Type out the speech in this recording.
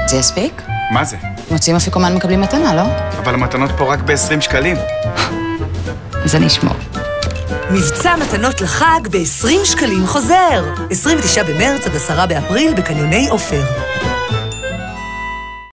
זה יספיק? מה זה? מוצאים אפיקומן מקבלים מתנה, לא? אבל המתנות פה רק ב-20 שקלים. זה נשמור. מבצע מתנות לחג ב-20 שקלים חוזר. 29 במרץ עד 10 באפריל בקניוני אופר.